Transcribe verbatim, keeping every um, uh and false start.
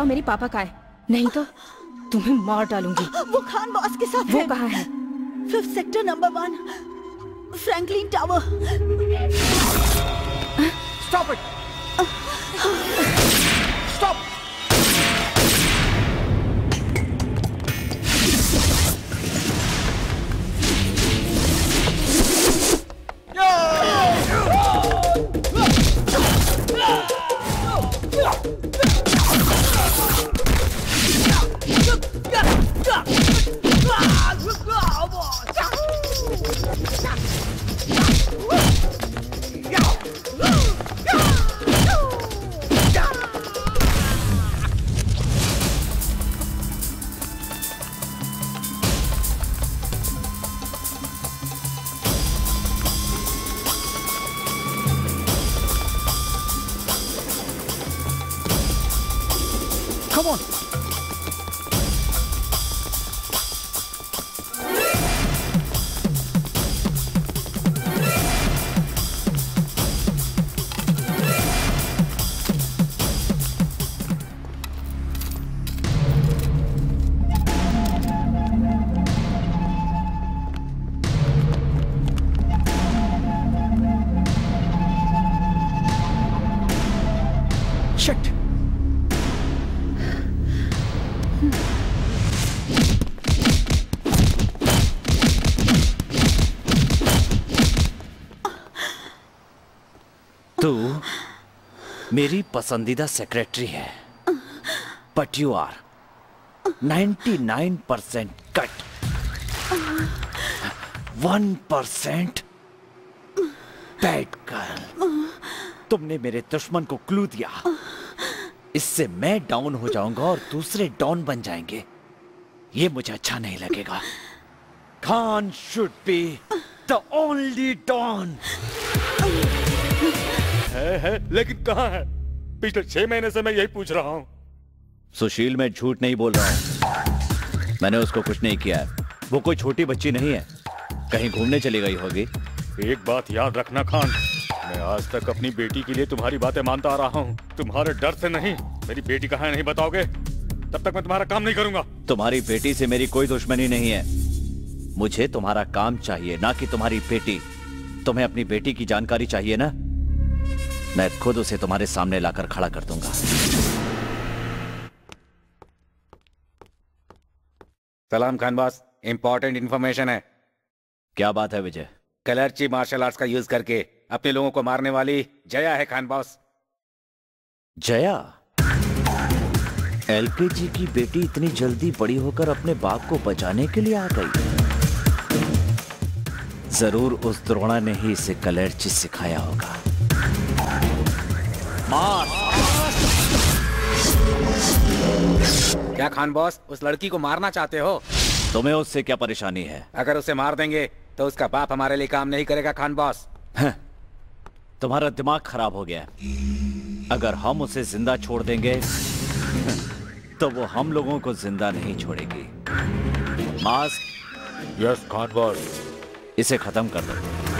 मेरे पापा का है, नहीं तो तुम्हें मार डालूंगी। वो खान बॉस के साथ वो है। कहाँ है? Fifth sector number one, Franklin tower. Stop it! Stop! Come on. Shit. तू मेरी पसंदीदा सेक्रेटरी है, but you are ninety nine percent cute, one percent bad girl. तुमने मेरे दुश्मन को क्लू दिया, इससे मैं डाउन हो जाऊंगा और दूसरे डाउन बन जाएंगे। ये मुझे अच्छा नहीं लगेगा। Khan should be the only don. है, है, लेकिन कहाँ है? पिछले छह महीने से मैं यही पूछ रहा हूँ। सुशील, मैं झूठ नहीं बोल रहा हूँ। मैंने उसको कुछ नहीं किया है। वो कोई छोटी बच्ची नहीं है, कहीं घूमने चली गई होगी। एक बात याद रखना खान, मैं आज तक अपनी बेटी के लिए तुम्हारी बातें मानता आ रहा हूँ। तुम्हारे डर से नहीं, मेरी बेटी कहाँ है नहीं बताओगे तब तक मैं तुम्हारा काम नहीं करूंगा। तुम्हारी बेटी से मेरी कोई दुश्मनी नहीं है। मुझे तुम्हारा काम चाहिए, ना कि तुम्हारी बेटी। तुम्हें अपनी बेटी की जानकारी चाहिए ना? मैं खुद उसे तुम्हारे सामने लाकर खड़ा कर दूंगा। सलाम खान बॉस, इंपॉर्टेंट इंफॉर्मेशन है। क्या बात है विजय? कलर्ची मार्शल आर्ट्स का यूज करके अपने लोगों को मारने वाली जया है खान बॉस। जया? एलकेजी की बेटी इतनी जल्दी बड़ी होकर अपने बाप को बचाने के लिए आ गई? जरूर उस द्रोणा ने ही इसे कलर्ची सिखाया होगा। मार! क्या खान बॉस उस लड़की को मारना चाहते हो? तुम्हें उससे क्या परेशानी है? अगर उसे मार देंगे तो उसका बाप हमारे लिए काम नहीं करेगा खान बॉस। तुम्हारा दिमाग खराब हो गया। अगर हम उसे जिंदा छोड़ देंगे तो वो हम लोगों को जिंदा नहीं छोड़ेगी। मास्क। Yes Khan boss. इसे खत्म कर दो।